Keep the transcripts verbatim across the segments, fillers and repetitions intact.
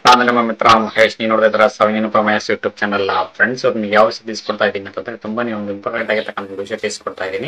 ನಾನು ನಿಮ್ಮ ಮಿತ್ರ ಮಹೇಶ್. ನೀವು ನೋಡ್ತಾ ಇದ್ರ ಸವಿನೀನು ಮಹೇಶ್ ಯೂಟ್ಯೂಬ್ ಚಾನಲ್. ಫ್ರೆಂಡ್ಸ್ ಅವ್ರು ಯಾವ ವಿಷಯ ತಿಳಿಸ್ಕೊಡ್ತಾ ಇದ್ದೀನಿ ಅಂತಂದ್ರೆ ತುಂಬಾನೇ ಒಂದು ಇಂಪಾರ್ಟೆಂಟ್ ಆಗಿರ್ತಕ್ಕಂಥ ವಿಷಯ ತಿಳಿಸ್ಕೊಡ್ತಾ ಇದ್ದೀನಿ.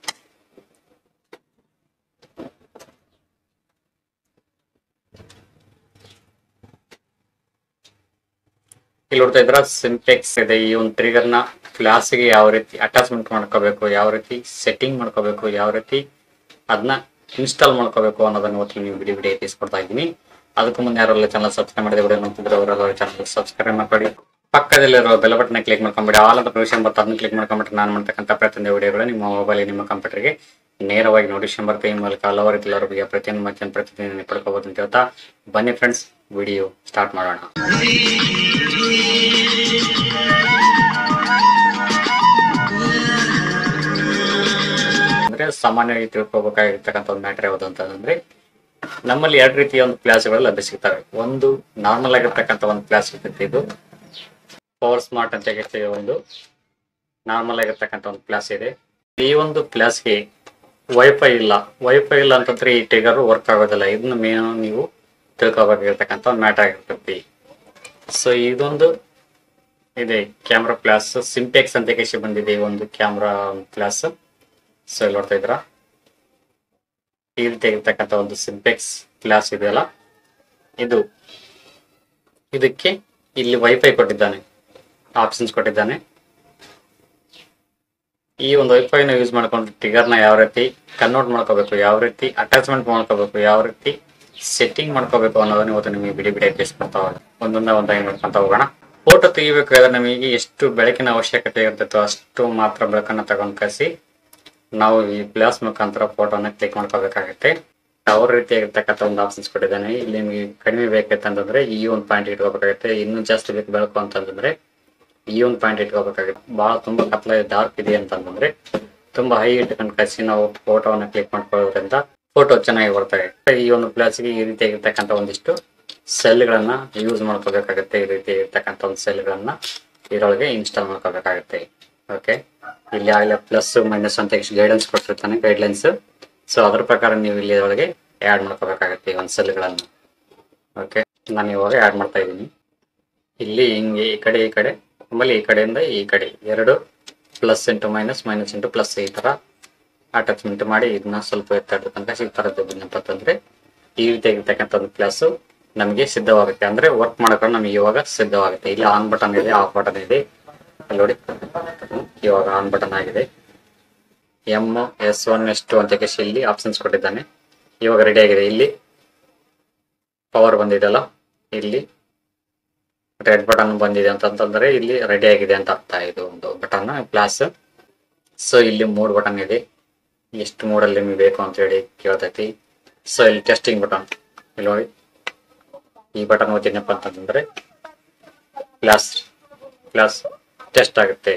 ಇಲ್ಲಿ ನೋಡ್ತಾ ಇದ್ರ ಸಿಂಪೆಕ್ಸ್ ಇದೆ. ಈ ಒಂದು ಟ್ರಿಗರ್ ನ ಫ್ಲಾಶ್ ಗೆ ಯಾವ ರೀತಿ ಅಟ್ಯಾಚ್ಮೆಂಟ್ ಮಾಡ್ಕೋಬೇಕು, ಯಾವ ರೀತಿ ಸೆಟ್ಟಿಂಗ್ ಮಾಡ್ಕೋಬೇಕು, ಯಾವ ರೀತಿ ಅದನ್ನ ಇನ್ಸ್ಟಾಲ್ ಮಾಡ್ಕೋಬೇಕು ಅನ್ನೋದನ್ನ ಇವತ್ತು ನೀವು ವಿಡಿಯೋ ವಿಡಿಯೋ ತಿಳಿಸ್ಕೊಡ್ತಾ ಇದ್ದೀನಿ. ಅದಕ್ಕೂ ಮುಂದೆ ಯಾರೆಲ್ಲ ಚಾನಲ್ ಸಬ್ಸ್ಕ್ರೈಬ್ ಮಾಡಿದ್ರೆ ವಿಡಿಯೋ ನೋಡ್ತಿದ್ರೆ ಅವರೆಲ್ಲ ಚಾನಲ್ ಸಬ್ಸ್ಕ್ರೈಬ್ ಮಾಡ್ಕೊಳ್ಳಿ. ಪಕ್ಕದಲ್ಲಿರೋ ಬೆಲ್ ಬಟನ್ ಕ್ಲಿಕ್ ಮಾಡ್ಕೊಂಬಿಡಿ. ಆಲ್ ಅಂತ ಪ್ರೊವಿಷನ್ ಬರ್ತಾ ಅದನ್ನ ಕ್ಲಿಕ್ ಮಾಡ್ಕೊಂಬಿಟ್ರೆ ನಾನು ಮಾಡ್ತಕ್ಕಂಥ ಪ್ರತಿಯೊಂದು ವಿಡಿಯೋಗಳು ನಿಮ್ಮ ಮೊಬೈಲ್ ನಿಮ್ಮ ಕಂಪ್ಯೂಟರ್ಗೆ ನೇರವಾಗಿ ನೋಟಿಫಿಕೇಶನ್ ಬರುತ್ತೆ. ಈ ಮೂಲಕ ಹಲವಾರು ರೀತಿಯ ಬಗ್ಗೆ ಪ್ರತಿಯೊಂದು ಮತ್ತೆ ಪ್ರತಿದಿನ ಪಡ್ಕೋಬಹುದು ಅಂತ ಹೇಳ್ತಾ ಬನ್ನಿ ಫ್ರೆಂಡ್ಸ್, ವಿಡಿಯೋ ಸ್ಟಾರ್ಟ್ ಮಾಡೋಣ. ಅಂದ್ರೆ ಸಾಮಾನ್ಯವಾಗಿ ತಿಳ್ಕೊಬೇಕಾಗಿರ್ತಕ್ಕಂಥ ಒಂದು ಮ್ಯಾಟರ್ ಯಾವುದು ಅಂತಂದ್ರೆ, ನಮ್ಮಲ್ಲಿ ಎರಡು ರೀತಿಯ ಒಂದು ಕ್ಲಾಸ್ಗಳು ಲಭ್ಯ ಸಿಗ್ತವೆ. ಒಂದು ನಾರ್ಮಲ್ ಆಗಿರ್ತಕ್ಕಂಥ ಒಂದು ಕ್ಲಾಸ್ ಇರ್ತೈತಿ, ಇದು ಪವರ್ ಸ್ಮಾರ್ಟ್ ಅಂತ ಹೇಳ್ತೀವಿ. ಒಂದು ನಾರ್ಮಲ್ ಆಗಿರ್ತಕ್ಕಂಥ ಒಂದು ಕ್ಲಾಸ್ ಇದೆ. ಈ ಒಂದು ಕ್ಲಾಸ್ಗೆ ವೈಫೈ ಇಲ್ಲ. ವೈಫೈ ಇಲ್ಲ ಅಂತಂದ್ರೆ ಈ ಟ್ರಿಗರ್ ವರ್ಕ್ ಆಗೋದಿಲ್ಲ. ಇದನ್ನ ಮೇನ್ ನೀವು ತಿಳ್ಕೊಬೇಕಾಗಿರ್ತಕ್ಕಂಥ ಒಂದು ಮ್ಯಾಟರ್ ಆಗಿರ್ತೈತಿ. ಸೊ ಇದೊಂದು ಇದೆ ಕ್ಯಾಮ್ರಾ ಕ್ಲಾಸ್, ಸಿಂಪೆಕ್ಸ್ ಅಂತ ಕೇಸಿ ಬಂದಿದೆ ಒಂದು ಕ್ಯಾಮ್ರಾ ಕ್ಲಾಸ್. ಸೊ ಇಲ್ಲಿ ನೋಡ್ತಾ ಇದ್ರ ಈ ರೀತಿ ಆಗಿರ್ತಕ್ಕಂಥ ಒಂದು ಸಿಂಪೆಕ್ಸ್ ಕ್ಲಾಸ್ ಇದೆಯಲ್ಲ, ಇದು ಇದಕ್ಕೆ ಇಲ್ಲಿ ವೈಫೈ ಕೊಟ್ಟಿದ್ದಾನೆ, ಆಪ್ಷನ್ಸ್ ಕೊಟ್ಟಿದ್ದಾನೆ. ಈ ಒಂದು ವೈಫೈನ ಯೂಸ್ ಮಾಡ್ಕೊಂಡು ಟ್ರಿಗರ್ನ ಯಾವ ರೀತಿ ಕನ್ವರ್ಟ್ ಮಾಡ್ಕೋಬೇಕು, ಯಾವ ರೀತಿ ಅಟ್ಯಾಚ್ಮೆಂಟ್ ಮಾಡ್ಕೋಬೇಕು, ಯಾವ ರೀತಿ ಸೆಟ್ಟಿಂಗ್ ಮಾಡ್ಕೋಬೇಕು ಅನ್ನೋದನ್ನ ಇವತ್ತು ನಿಮಗೆ ಬಿಡಿ ಬಿಡಿ ತಿಳಿಸ್ಕೊಡ್ತಾ ಹೋಗೋಣ. ಒಂದೊಂದ ಒಂದಾಗಿ ನೋಡ್ಕೊಂತ ಹೋಗೋಣ. ಫೋಟೋ ತೆಗಿಬೇಕಾದ್ರೆ ನಮಗೆ ಎಷ್ಟು ಬೆಳಕಿನ ಅವಶ್ಯಕತೆ ಇರ್ತೈತೋ ಅಷ್ಟು ಮಾತ್ರ ಬೆಳಕನ್ನ ತಗೊಂಡ್ ಕಳಿಸಿ ನಾವು ಈ ಗ್ಲಾಸ್ ಮುಖಾಂತರ ಫೋಟೋನ ಕ್ಲಿಕ್ ಮಾಡ್ಕೋಬೇಕಾಗುತ್ತೆ. ಯಾವ ರೀತಿಯಾಗಿರ್ತಕ್ಕಂಥ ಒಂದು ಆಪ್ಷನ್ಸ್ ಕೊಟ್ಟಿದ್ದಾನೆ. ಇಲ್ಲಿ ನಿಮಗೆ ಕಡಿಮೆ ಬೇಕಂತಂದ್ರೆ ಈ ಒಂದು ಪಾಯಿಂಟ್ ಇಟ್ಕೋಬೇಕಾಗುತ್ತೆ. ಇನ್ನೂ ಜಾಸ್ತಿ ಬೇಕು ಬೆಳಕು ಅಂತಂದ್ರೆ ಈ ಒಂದು ಪಾಯಿಂಟ್ ಇಟ್ಕೋಬೇಕಾಗುತ್ತೆ. ಬಹಳ ತುಂಬಾ ಕತ್ಲ ಡಾರ್ಕ್ ಇದೆ ಅಂತಂದ್ರೆ ತುಂಬಾ ಹೈ ಇಟ್ಕೊಂಡು ಕಳಿಸಿ ನಾವು ಫೋಟೋವನ್ನ ಕ್ಲಿಕ್ ಮಾಡ್ಕೊಳ್ಳೋದ್ರಿಂದ ಫೋಟೋ ಚೆನ್ನಾಗಿ ಬರ್ತವೆ. ಈ ಒಂದು ಗ್ಲಾಸ್ಗೆ ಈ ರೀತಿಯಾಗಿರ್ತಕ್ಕಂಥ ಒಂದಿಷ್ಟು ಸೆಲ್ಗಳನ್ನ ಯೂಸ್ ಮಾಡ್ಕೋಬೇಕಾಗುತ್ತೆ. ಈ ರೀತಿ ಇರ್ತಕ್ಕಂಥ ಒಂದು ಸೆಲ್ಗಳನ್ನ ಇದರೊಳಗೆ ಇನ್ಸ್ಟಾಲ್ ಮಾಡ್ಕೋಬೇಕಾಗುತ್ತೆ. ಓಕೆ, ಇಲ್ಲಿ ಆಗಲೇ ಪ್ಲಸ್ ಮೈನಸ್ ಅಂತ ಗೈಡೆನ್ಸ್ ಕೊಟ್ಟಿರ್ತಾನೆ, ಗೈಡ್ಲೈನ್ಸ್. ಸೊ ಅದ್ರ ಪ್ರಕಾರ ನೀವು ಇಲ್ಲಿ ಒಳಗೆ ಆ್ಯಡ್ ಮಾಡ್ಕೋಬೇಕಾಗುತ್ತೆ ಈ ಒಂದು ಸೆಲ್ಗಳನ್ನು. ಓಕೆ, ನಾನು ಇವಾಗ ಆ್ಯಡ್ ಮಾಡ್ತಾ ಇದ್ದೀನಿ. ಇಲ್ಲಿ ಹಿಂಗೆ ಈ ಕಡೆ ಈ ಕಡೆ, ಆಮೇಲೆ ಈ ಕಡೆಯಿಂದ ಈ ಕಡೆ ಎರಡು plus into minus, minus into plus ಈ ಥರ ಅಟ್ಯಾಚ್ಮೆಂಟ್ ಮಾಡಿ ಇದನ್ನ ಸ್ವಲ್ಪ ಎತ್ತಾಡ್ರ ತನಕ ಈ ಥರದ್ದು ಏನಪ್ಪ ಅಂತಂದ್ರೆ ಈ ರೀತಿಯಾಗಿರ್ತಕ್ಕಂಥ ಒಂದು ಕ್ಲಾಸು ನಮಗೆ ಸಿದ್ಧವಾಗುತ್ತೆ. ಅಂದ್ರೆ ವರ್ಕ್ ಮಾಡೋಕೆ ನಮಗೆ ಇವಾಗ ಸಿದ್ಧವಾಗುತ್ತೆ. ಇಲ್ಲಿ ಆನ್ ಬಟನ್ ಇದೆ, ಆಫ್ ಬಟನ್ ಇದೆ. ಅಲ್ಲಿ ನೋಡಿ, ಇವಾಗ ಆನ್ ಬಟನ್ ಆಗಿದೆ. M S one S two ಅಂತ ಕೇಸಿ ಇಲ್ಲಿ ಆಪ್ಷನ್ಸ್ ಕೊಟ್ಟಿದ್ದಾನೆ. ಇವಾಗ ರೆಡಿ ಆಗಿದೆ. ಇಲ್ಲಿ ಪವರ್ ಬಂದಿದೆಲ್ಲ, ಇಲ್ಲಿ ರೆಡ್ ಬಟನ್ ಬಂದಿದೆ ಅಂತಂತಂದ್ರೆ ಇಲ್ಲಿ ರೆಡಿ ಆಗಿದೆ ಅಂತ ಅರ್ಥ. ಇದು ಒಂದು ಬಟನ್ ಪ್ಲಾಸ್. ಸೊ ಇಲ್ಲಿ ಮೂರು ಬಟನ್ ಇದೆ. ಎಷ್ಟು ಮೂಡಲ್ಲಿ ನಿಮಗೆ ಬೇಕು ಅಂತ ಹೇಳಿ ಕೇಳ್ತೈತಿ. ಸೊ ಇಲ್ಲಿ ಟೆಸ್ಟಿಂಗ್ ಬಟನ್, ಇಲ್ಲಿ ನೋಡಿ ಈ ಬಟನ್ ಓದ್ತೀನಪ್ಪ ಅಂತಂದ್ರೆ ಕ್ಲಾಸ್ ಕ್ಲಾಸ್ ಟೆಸ್ಟ್ ಆಗುತ್ತೆ.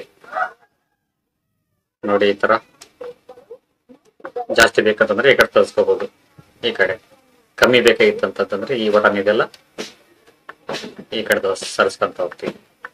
ನೋಡಿ ಈ ತರ ಜಾಸ್ತಿ ಬೇಕಂತಂದ್ರೆ ಈ ಕಡೆ ತರಿಸ್ಕೋಬಹುದು. ಈ ಕಡೆ ಕಮ್ಮಿ ಬೇಕಾಗಿತ್ತು ಅಂತಂದ್ರೆ ಈ ಬಟನ್ ಇದೆಲ್ಲ ಈ ಕಡೆ ಸರಿಸ್ಕೊಂತ ಹೋಗ್ತೀವಿ.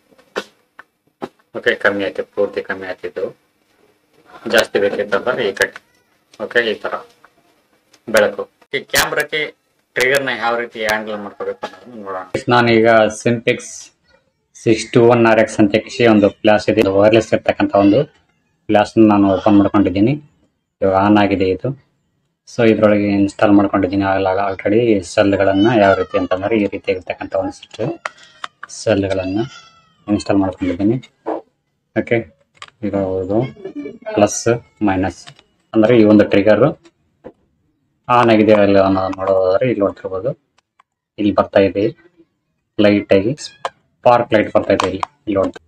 ಓಕೆ, ಕಮ್ಮಿ ಆಯ್ತು, ಪೂರ್ತಿ ಕಮ್ಮಿ ಆಯ್ತಿದ್ದು. ಜಾಸ್ತಿ ಬೇಕಿತ್ತಂದ್ರೆ ಈ ಕಡೆ. ಓಕೆ, ಈ ತರ ಬೆಳಕು. ಈ ಕ್ಯಾಮ್ರಾಕ್ಕೆ ಟ್ರಿಗರ್ನ ಯಾವ ರೀತಿ ಹ್ಯಾಂಡಲ್ ಮಾಡ್ಕೋಬೇಕು ಅನ್ನೋದನ್ನ ನೋಡೋಣ. ನಾನೀಗ ಸಿಂಪೆಕ್ಸ್ six two one R X ಅಂತ ಕೇಳಿ ಒಂದು ಫ್ಲಾಶ್ ಇದೆ, ವೈರ್ಲೆಸ್ ಇರ್ತಕ್ಕಂಥ ಒಂದು ಫ್ಲಾಶ್ ನಾನು ಓಪನ್ ಮಾಡ್ಕೊಂಡಿದ್ದೀನಿ. ಇವಾಗ ಆನ್ ಆಗಿದೆ ಇದು. ಸೊ ಇದರೊಳಗೆ ಇನ್ಸ್ಟಾಲ್ ಮಾಡ್ಕೊಂಡಿದ್ದೀನಿ ಆಲ್ರೆಡಿ ಸೆಲ್ಗಳನ್ನು. ಯಾವ ರೀತಿ ಅಂತಂದ್ರೆ ಈ ರೀತಿ ಇರ್ತಕ್ಕಂಥ ಒಂದಿಷ್ಟು ಸೆಲ್ಗಳನ್ನು ಇನ್ಸ್ಟಾಲ್ ಮಾಡ್ಕೊಂಡಿದ್ದೀನಿ. ಓಕೆ, ಇರೋದು ಪ್ಲಸ್ ಮೈನಸ್ ಅಂದ್ರೆ ಈ ಒಂದು ಟ್ರಿಗರ್ ಆನ್ ಆಗಿದೆ ಅಲ್ಲ ಅನ್ನೋದು ನೋಡೋದಾದ್ರೆ ಇಲ್ಲಿ ನೋಡ್ತಿರ್ಬೋದು. ಇಲ್ಲಿ ಬರ್ತಾ ಇದೆ ಲೈಟ್ ಆಗಿ, ಸ್ಪಾರ್ಕ್ ಲೈಟ್ ಬರ್ತಾ ಇದೆ ಇಲ್ಲಿ ಇಲ್ಲಿ ನೋಡ್ತಾ.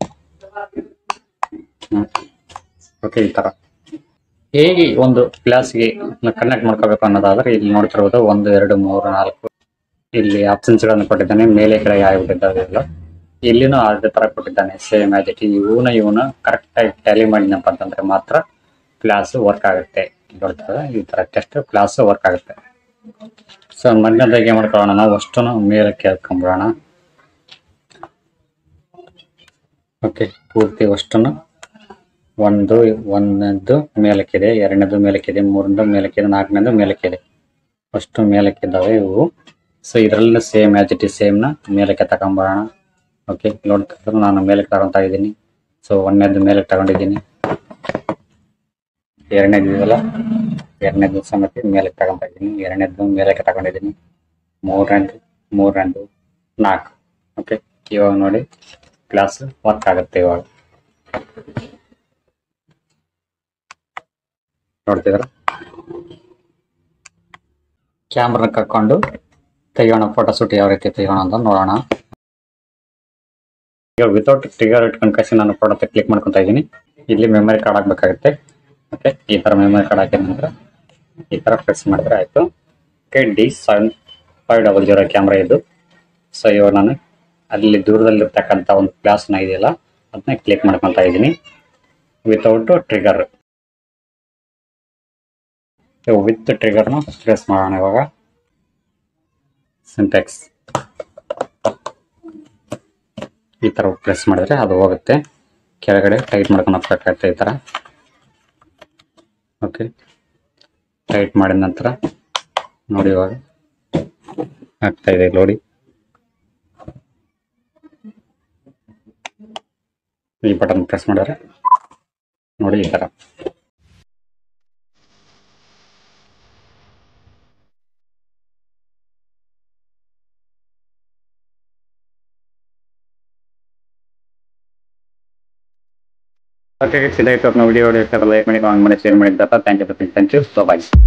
ಓಕೆ, ಈ ತರ ಹೇಗೆ ಒಂದು ಗ್ಲಾಸ್ಗೆ ಕನೆಕ್ಟ್ ಮಾಡ್ಕೋಬೇಕು ಅನ್ನೋದಾದ್ರೆ ಇಲ್ಲಿ ನೋಡ್ತಿರ್ಬೋದು ಒಂದು ಎರಡು ಮೂರು ನಾಲ್ಕು ಇಲ್ಲಿ ಆಪ್ಷನ್ಸ್ ಗಳನ್ನು ಕೊಟ್ಟಿದ್ದಾನೆ. ಮೇಲೆ ಕೆಳಗೆ ಆಗಿಬಿಟ್ಟಿದ್ದಾವೆ ಎಲ್ಲ. ಇಲ್ಲಿನೂ ಅದೇ ತರ ಕೊಟ್ಟಿದ್ದಾನೆ, ಸೇಮ್ ಆಸ್ ಇಟ್. ಇವನ ಇವನು ಕರೆಕ್ಟ್ ಆಗಿ ಟ್ಯಾಲಿ ಮಾಡಿನಪ್ಪ ಅಂತಂದ್ರೆ ಮಾತ್ರ ಕ್ಲಾಸ್ ವರ್ಕ್ ಆಗುತ್ತೆ. ನೋಡ್ತದೆ ಈ ತರ ಟೆಸ್ಟ್ ಕ್ಲಾಸ್ ವರ್ಕ್ ಆಗುತ್ತೆ. ಸೊ ಮಧ್ಯದಾಗಿ ಮಾಡ್ಕೊಳ್ಳೋಣ, ನಾವು ಅಷ್ಟು ಮೇಲಕ್ಕೆ ಹಾಕೊಂಡ್ಬಿಡೋಣ. ಓಕೆ, ಪೂರ್ತಿ ಅಷ್ಟನ್ನು ಒಂದು ಒಂದನೇದು ಮೇಲಕ್ಕಿದೆ, ಎರಡನೇದು ಮೇಲಕ್ಕಿದೆ, ಮೂರನೇದು ಮೇಲಕ್ಕಿದೆ, ನಾಲ್ಕನೇದು ಮೇಲಕ್ಕಿದೆ. ಅಷ್ಟು ಮೇಲಕ್ಕಿದ್ದಾವೆ ಇವು. ಸೊ ಇದರಲ್ಲಿ ಸೇಮ್ ಆಸ್ ಇಟ್ ಇಸ್ ಸೇಮ್ನ ಮೇಲಕ್ಕೆ ತಗೊಂಬರೋಣ. ಓಕೆ, ನೋಡ್ತಾರೆ ನಾನು ಮೇಲಕ್ಕೆ ತಗೊತಾ ಇದ್ದೀನಿ. ಸೊ ಒಂದನೇದು ಮೇಲಕ್ಕೆ ತಗೊಂಡಿದ್ದೀನಿ, ಎರಡನೇದು ಇದೆಯಲ್ಲ ಎರಡನೇದು ಸಮೇತ ಮೇಲಕ್ಕೆ ತಗೊತಾ ಇದ್ದೀನಿ, ಎರಡನೇದು ಮೇಲಕ್ಕೆ ತಗೊಂಡಿದ್ದೀನಿ, ಮೂರನೇದು ಮೂರನೇದು ನಾಲ್ಕು. ಓಕೆ, ಇವಾಗ ನೋಡಿ ಗ್ಲಾಸ್ ವರ್ಕ್ ಆಗುತ್ತೆ. ಇವಾಗ ನೋಡ್ತಿದ್ರ ಕ್ಯಾಮ್ರಾ ಕರ್ಕೊಂಡು ತೆಗಿಯೋಣ, ಫೋಟೋ ಶೂಟ್ ಯಾವ ರೀತಿ ತೆಗಿಯೋಣ ಅಂತ ನೋಡೋಣ. ಈಗ ವಿತೌಟ್ ಟ್ರಿಗರ್ ಇಟ್ಕೊಂಡು ಕಸಿ ನಾನು ಫೋಟೋ ಕ್ಲಿಕ್ ಮಾಡ್ಕೊತಾ ಇದ್ದೀನಿ. ಇಲ್ಲಿ ಮೆಮೊರಿ ಕಾರ್ಡ್ ಹಾಕ್ಬೇಕಾಗುತ್ತೆ. ಓಕೆ, ಈ ತರ ಮೆಮೊರಿ ಕಾರ್ಡ್ ಹಾಕಿದ ನಂತರ ಈ ತರ ಪ್ರೆಸ್ ಮಾಡಿದ್ರೆ ಆಯ್ತು. Okay, D seven five double zero camera ಇದು. ಸೊ ಇವಾಗ ನಾನು ಅಲ್ಲಿ ದೂರದಲ್ಲಿರ್ತಕ್ಕಂಥ ಒಂದು ಗ್ಲಾಸ್ನ ಇದೆಯಲ್ಲ ಅದನ್ನ ಕ್ಲಿಕ್ ಮಾಡ್ಕೊತಾ ಇದ್ದೀನಿ ವಿತೌಟ್ ಟ್ರಿಗರ್. ವಿತ್ ಟ್ರಿಗರ್ನ ಪ್ರೆಸ್ ಮಾಡೋಣ. ಇವಾಗ ಸಿಂಟೆಕ್ಸ್ ಈ ತರ ಪ್ರೆಸ್ ಮಾಡಿದ್ರೆ ಅದು ಹೋಗುತ್ತೆ. ಕೆಳಗಡೆ ಟೈಟ್ ಮಾಡ್ಕೊಂಡು ಹೋಗ್ಬೇಕಾಗುತ್ತೆ ಈ ತರ. ಓಕೆ, ಟೈಟ್ ಮಾಡಿದ ನಂತರ ನೋಡಿ ಇವಾಗ ಆಗ್ತಾ ಇದೆ ನೋಡಿ. ಈ ಬಟನ್ ಪ್ರೆಸ್ ಮಾಡಿದ್ರೆ ನೋಡಿ ಈ ತರ. ಓಕೆ, ಇದಾಯ್ತು ನಮ್ಮ ವಿಡಿಯೋ. ಲೈಕ್ ಮಾಡಿ, ಕಾಮೆಂಟ್ ಮಾಡಿ, ಶೇರ್ ಮಾಡಿ. Thank you thank you so bye.